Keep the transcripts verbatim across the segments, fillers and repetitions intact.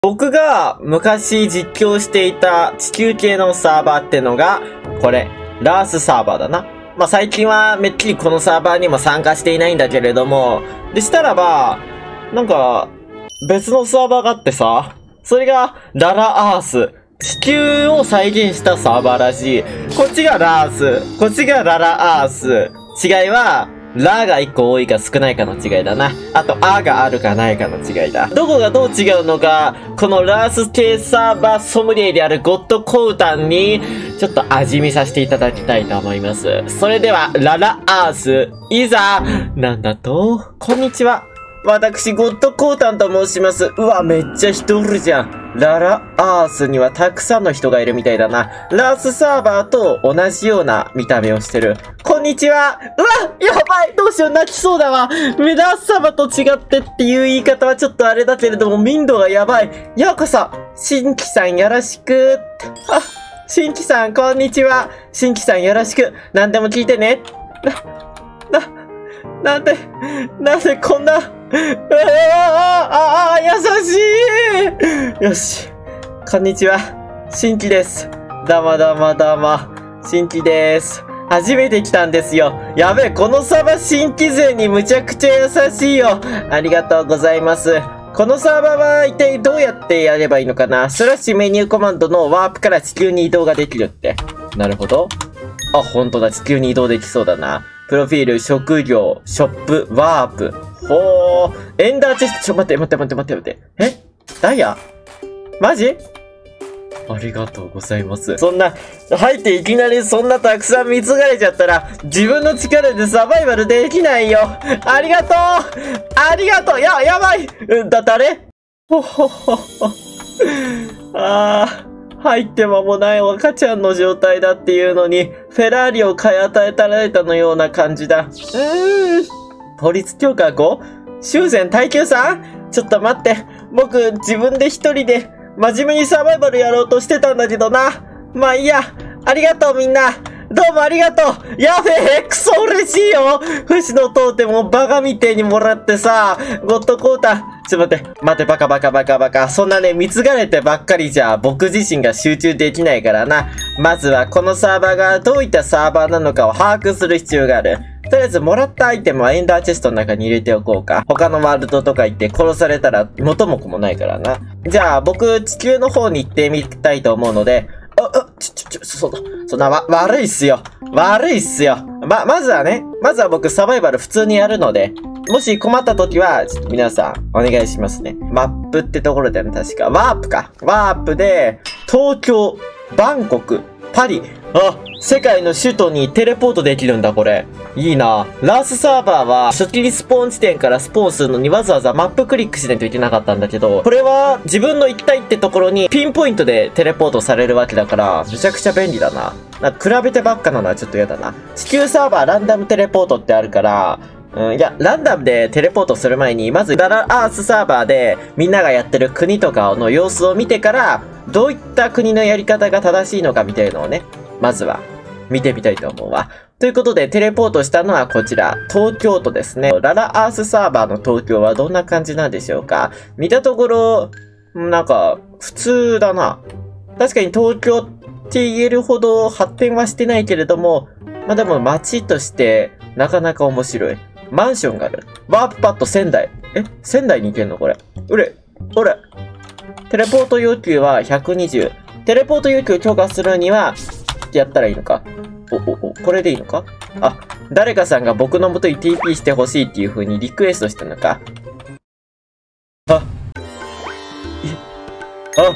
僕が昔実況していた地球系のサーバーってのが、これ、ラースサーバーだな。まあ、最近はめっきりこのサーバーにも参加していないんだけれども、でしたらば、なんか、別のサーバーがあってさ、それが、ララアース。地球を再現したサーバーらしい。こっちがラース。こっちがララアース。違いは、ラがいっこ多いか少ないかの違いだな。あと、アがあるかないかの違いだ。どこがどう違うのか、このラース系サーバーソムリエであるゴッドコウタンに、ちょっと味見させていただきたいと思います。それでは、ララアース、いざ、なんだと、こんにちは。私、ゴッドコウタンと申します。うわ、めっちゃ人おるじゃん。ララアースにはたくさんの人がいるみたいだな。ラースサーバーと同じような見た目をしてる。こんにちは。うわ、やばい。どうしよう、泣きそうだわ。メダースサーバーと違ってっていう言い方はちょっとあれだけれども、民度がやばい。ようこそ。新規さんよろしく。あ、新規さん、こんにちは。新規さんよろしく。何でも聞いてね。な、な、なんで、なんでこんな、ああ、ああ、優しい。よし。こんにちは。新規です。どうもどうもどうも。新規です。初めて来たんですよ。やべえ、このサーバー新規勢にむちゃくちゃ優しいよ。ありがとうございます。このサーバーは一体どうやってやればいいのかな？スラッシュメニューコマンドのワープから地球に移動ができるって。なるほど。あ、ほんとだ。地球に移動できそうだな。プロフィール、職業、ショップ、ワープ。ほー。エンダーチェスト、ちょ、待って、待って、待って、待って、待って。え？ダイヤ？マジ？ありがとうございます。そんな、入っていきなりそんなたくさん貢がれちゃったら、自分の力でサバイバルできないよ。ありがとう！ありがとう！や、やばい！だ、誰？ほほほほ。あー。入って間もない赤ちゃんの状態だっていうのに、フェラーリを買い与えたられたのような感じだ。うーん。法律強化 ご？ 修繕耐久さん？ちょっと待って。僕、自分で一人で、真面目にサバイバルやろうとしてたんだけどな。まあいいや。ありがとうみんな。どうもありがとう。やべえ、クソ嬉しいよ。不死のトーテムをバカみてえにもらってさ、ゴッドコータ。ちょっと待って、待って、バカバカバカバカ。そんなね、貢がれてばっかりじゃ、僕自身が集中できないからな。まずは、このサーバーがどういったサーバーなのかを把握する必要がある。とりあえず、もらったアイテムはエンダーチェストの中に入れておこうか。他のワールドとか行って殺されたら元も子もないからな。じゃあ、僕、地球の方に行ってみたいと思うので、あ、あ、ちょ、ちょ、ちょ、そんな、そんな、わ、悪いっすよ。悪いっすよ。ま、まずはね、まずは僕サバイバル普通にやるので、もし困った時は、ちょっと皆さん、お願いしますね。マップってところだよね、確か。ワープか。ワープで、東京、バンコク、パリ。あ、世界の首都にテレポートできるんだ、これ。いいな。ラースサーバーは、初期リスポーン地点からスポーンするのにわざわざマップクリックしないといけなかったんだけど、これは自分の行ったいってところにピンポイントでテレポートされるわけだから、めちゃくちゃ便利だな。なんか比べてばっかなのはちょっと嫌だな。地球サーバーランダムテレポートってあるから、うん、いや、ランダムでテレポートする前に、まずララアースサーバーでみんながやってる国とかの様子を見てから、どういった国のやり方が正しいのかみたいのをね、まずは見てみたいと思うわ。ということで、テレポートしたのはこちら、東京都ですね。ララアースサーバーの東京はどんな感じなんでしょうか？見たところ、なんか、普通だな。確かに東京って言えるほど発展はしてないけれども、まあでも街としてなかなか面白い。マンションがある。ワープパッド仙台。え？仙台に行けんのこれ。うれ、おれ。テレポート要求はひゃくにじゅう。テレポート要求を強化するには、やったらいいのか。お、お、お、これでいいのか？あ、誰かさんが僕の元に ティーピー してほしいっていう風にリクエストしたのか。あ、え、あ、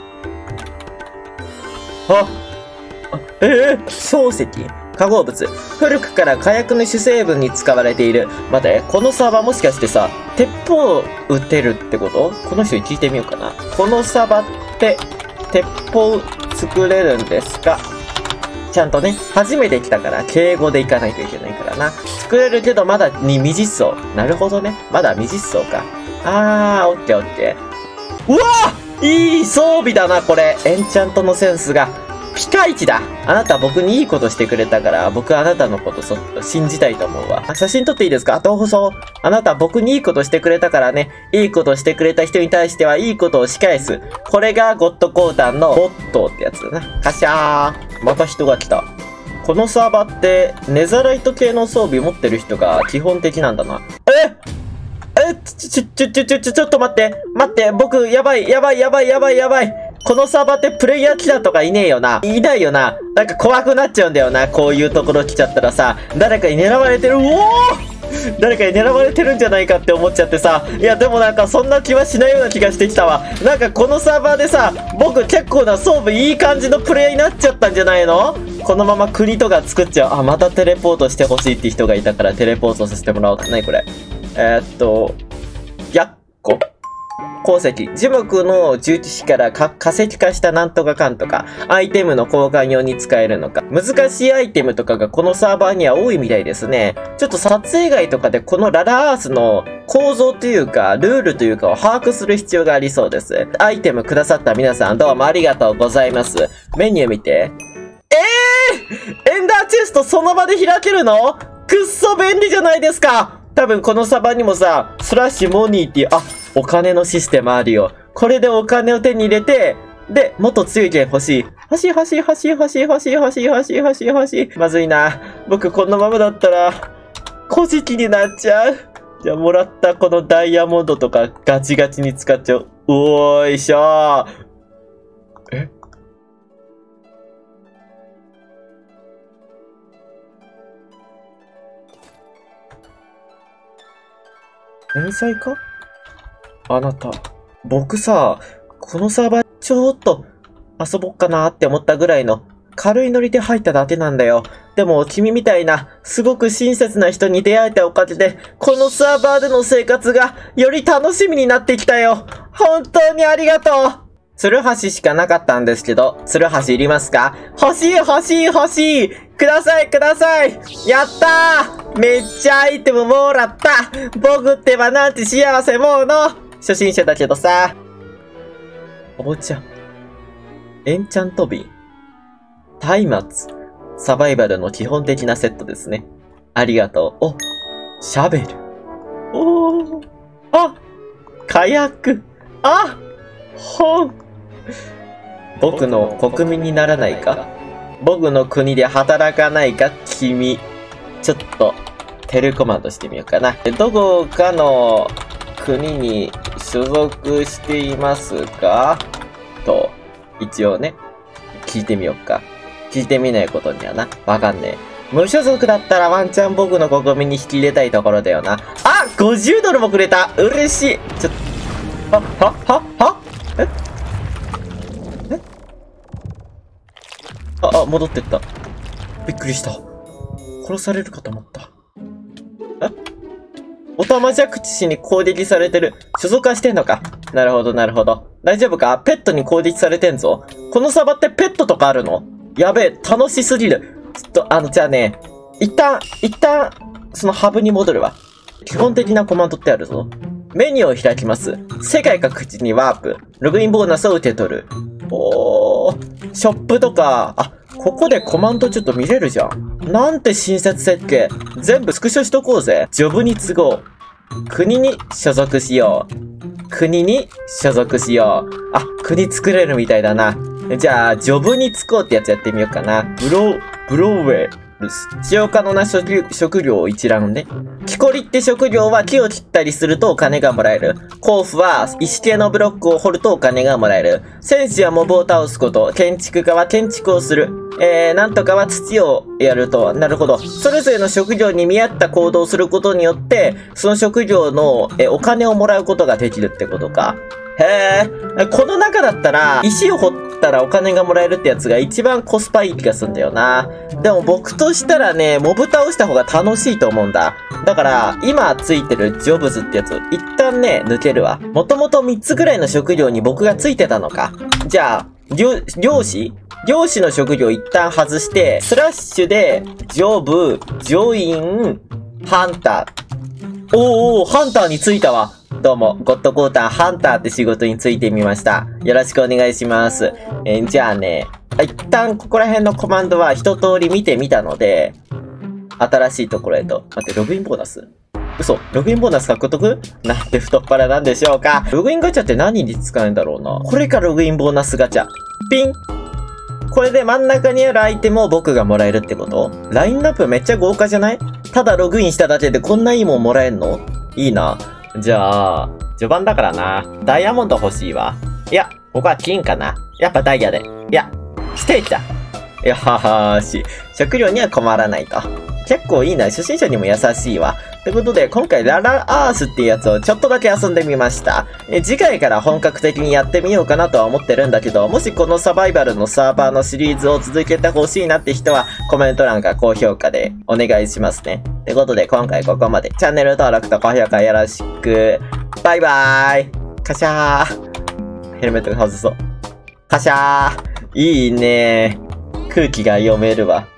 あ、あ、えー、硝石、化合物。古くから火薬の主成分に使われている。待て、このサーバーもしかしてさ、鉄砲撃てるってこと？この人に聞いてみようかな。このサーバーって、鉄砲作れるんですか？ちゃんとね、初めて来たから敬語で行かないといけないからな。作れるけどまだに未実装。なるほどね。まだ未実装か。あー、オッケーオッケー。うわー、いい装備だな、これ。エンチャントのセンスが。 ピカイチだ。あなた僕にいいことしてくれたから、僕あなたのことそっと信じたいと思うわ。写真撮っていいですか？どうぞ。あなた僕にいいことしてくれたからね、いいことしてくれた人に対してはいいことを仕返す。これがゴッドコータンのゴッドってやつだな。カシャー。また人が来た。このサーバーって、ネザライト系の装備持ってる人が基本的なんだな。ええ、ちょ、ちょ、ちょ、ちょ、ちょ、ちょっと待って。待って、僕、やばい、やばい、やばい、やばい、やばい。このサーバーってプレイヤーキラーとかいねえよな。いないよな。なんか怖くなっちゃうんだよな。こういうところ来ちゃったらさ、誰かに狙われてる。おお誰かに狙われてるんじゃないかって思っちゃってさ。いや、でもなんかそんな気はしないような気がしてきたわ。なんかこのサーバーでさ、僕結構な装備いい感じのプレイヤーになっちゃったんじゃないの？このまま国とか作っちゃう。あ、またテレポートしてほしいって人がいたからテレポートさせてもらおう。何これ。えー、っと、ひゃっこ鉱石。樹木の重機からか化石化したなんとかかんとか、アイテムの交換用に使えるのか。難しいアイテムとかがこのサーバーには多いみたいですね。ちょっと撮影外とかでこのララアースの構造というか、ルールというかを把握する必要がありそうです。アイテムくださった皆さんどうもありがとうございます。メニュー見て。えー、エンダーチェストその場で開けるの？くっそ便利じゃないですか。多分このサバにもさ、スラッシュモニーっていう、あ、お金のシステムあるよ。これでお金を手に入れて、で、もっと強い剣欲しい。欲しい欲しい欲しい欲しい欲しい欲しい欲しい欲しい欲しい。まずいな。僕このままだったら、古事記になっちゃう。じゃあもらったこのダイヤモンドとかガチガチに使っちゃう。おーいしょー。え？天才か？あなた。僕さ、このサーバーちょっと遊ぼっかなって思ったぐらいの軽いノリで入っただけなんだよ。でも君みたいなすごく親切な人に出会えたおかげで、このサーバーでの生活がより楽しみになってきたよ。本当にありがとう。ツルハシしかなかったんですけど、ツルハシいりますか？欲しい欲しい欲しい！くださいください！やったー！めっちゃアイテムもらった！僕ってばなんて幸せもうの！初心者だけどさ。お茶。エンチャント瓶。松明。サバイバルの基本的なセットですね。ありがとう。お、シャベル。おー。あ、火薬。あ、本。僕の国民にならないか？僕の国で働かないか君。ちょっと、テレコマンドしてみようかな。どこかの国に所属していますか？と、一応ね、聞いてみようか。聞いてみないことにはな。わかんねえ。無所属だったらワンチャン僕の国民に引き入れたいところだよな。あ！ ごじゅうドルもくれた！嬉しい！ちょっと、は、は、は、は？え？え？あ、あ、戻ってった。びっくりした。殺されるかと思った。え？オタマジャクチに攻撃されてる。所属はしてんのか。なるほど、なるほど。大丈夫か？ペットに攻撃されてんぞ。このサバってペットとかあるの？やべえ、楽しすぎる。ちょっと、あの、じゃあね、一旦、一旦、そのハブに戻るわ。基本的なコマンドってあるぞ。メニューを開きます。世界各地にワープ。ログインボーナスを受け取る。おー、ショップとか、あ、ここでコマンドちょっと見れるじゃん。なんて親切設計。全部スクショしとこうぜ。ジョブに都合。国に所属しよう。国に所属しよう。あ、国作れるみたいだな。じゃあ、ジョブに就こうってやつやってみようかな。ブロー、ブローウェイ。使用可能な職職業を一覧ね。木こりって職業は木を切ったりするとお金がもらえる。鉱夫は石系のブロックを掘るとお金がもらえる。戦士はモブを倒すこと。建築家は建築をする。えー、なんとかは土をやると。なるほど。それぞれの職業に見合った行動をすることによって、その職業のえお金をもらうことができるってことか。へえ。この中だったら、石を掘ったらお金がもらえるってやつが一番コスパいい気がするんだよな。でも僕としたらね、モブ倒した方が楽しいと思うんだ。だから、今ついてるジョブズってやつ、一旦ね、抜けるわ。もともとみっつぐらいの職業に僕がついてたのか。じゃあ、漁、漁師漁師の職業一旦外して、スラッシュで、ジョブ、ジョイン、ハンター。おーおー、ハンターについたわ。どうも、ゴッドコーターハンターって仕事についてみました。よろしくお願いします。えー、じゃあね、 一旦ここら辺のコマンドは一通り見てみたので、新しいところへと。待って、ログインボーナス？嘘、ログインボーナス獲得？なんて太っ腹なんでしょうか。ログインガチャって何に使うんだろうな。これかログインボーナスガチャ。ピン！これで真ん中にあるアイテムを僕がもらえるってこと？ラインナップめっちゃ豪華じゃない？ただログインしただけでこんないいもんもらえんの？いいな。じゃあ、序盤だからな。ダイヤモンド欲しいわ。いや、ここは金かな。やっぱダイヤで。いや、ステーキだ。よーし。食料には困らないと。結構いいな。初心者にも優しいわ。ということで、今回ララアースっていうやつをちょっとだけ遊んでみました。え次回から本格的にやってみようかなとは思ってるんだけど、もしこのサバイバルのサーバーのシリーズを続けてほしいなって人は、コメント欄か高評価でお願いしますね。ということで、今回ここまで。チャンネル登録と高評価よろしく。バイバーイ。カシャー。ヘルメットが外そう。カシャー。いいね。空気が読めるわ。